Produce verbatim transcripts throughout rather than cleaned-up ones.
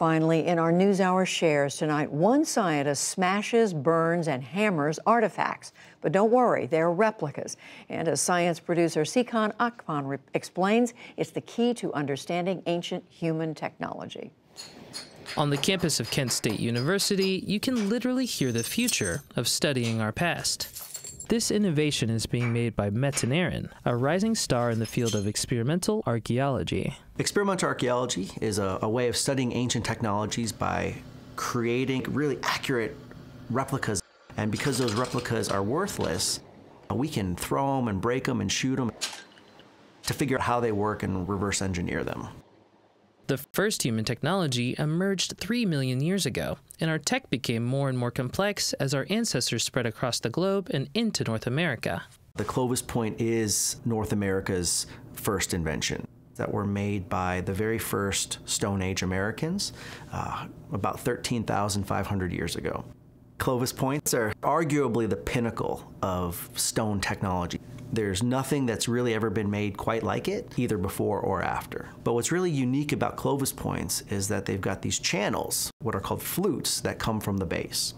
Finally, in our NewsHour shares tonight, one scientist smashes, burns, and hammers artifacts. But don't worry, they're replicas. And as science producer Nsikan Akpan explains, it's the key to understanding ancient human technology. On the campus of Kent State University, you can literally hear the future of studying our past. This innovation is being made by Metin Eren, a rising star in the field of experimental archaeology. Experimental archaeology is a, a way of studying ancient technologies by creating really accurate replicas. And because those replicas are worthless, we can throw them and break them and shoot them to figure out how they work and reverse engineer them. The first human technology emerged three million years ago, and our tech became more and more complex as our ancestors spread across the globe and into North America. The Clovis Point is North America's first invention that were made by the very first Stone Age Americans uh, about thirteen thousand five hundred years ago. Clovis Points are arguably the pinnacle of stone technology. There's nothing that's really ever been made quite like it, either before or after. But what's really unique about Clovis Points is that they've got these channels, what are called flutes, that come from the base.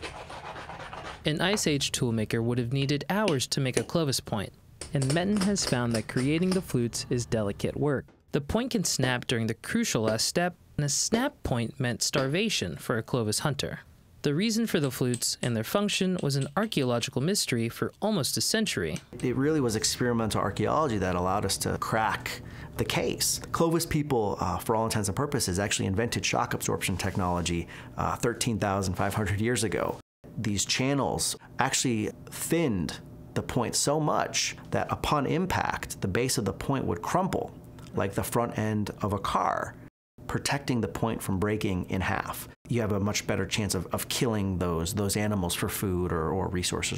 An Ice Age toolmaker would have needed hours to make a Clovis point, and Metin has found that creating the flutes is delicate work. The point can snap during the crucial last step, and a snap point meant starvation for a Clovis hunter. The reason for the flutes and their function was an archaeological mystery for almost a century. It really was experimental archaeology that allowed us to crack the case. Clovis people, uh, for all intents and purposes, actually invented shock absorption technology uh, thirteen thousand five hundred years ago. These channels actually thinned the point so much that upon impact, the base of the point would crumple like the front end of a car, protecting the point from breaking in half. You have a much better chance of, of killing those, those animals for food or, or resources.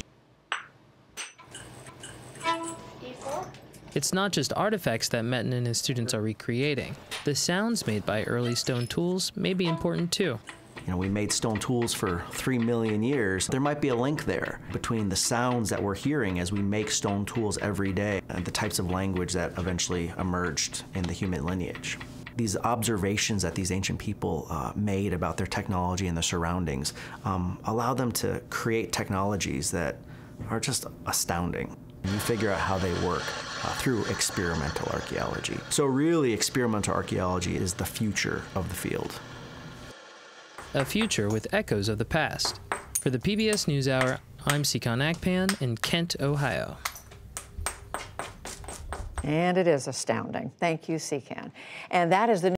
It's not just artifacts that Metin and his students are recreating. The sounds made by early stone tools may be important too. You know, we made stone tools for three million years. There might be a link there between the sounds that we're hearing as we make stone tools every day and the types of language that eventually emerged in the human lineage. These observations that these ancient people uh, made about their technology and their surroundings um, allow them to create technologies that are just astounding. And you figure out how they work uh, through experimental archaeology. So really, experimental archaeology is the future of the field. A future with echoes of the past. For the P B S NewsHour, I'm Nsikan Akpan in Kent, Ohio. And it is astounding. Thank you, Nsikan. And that is the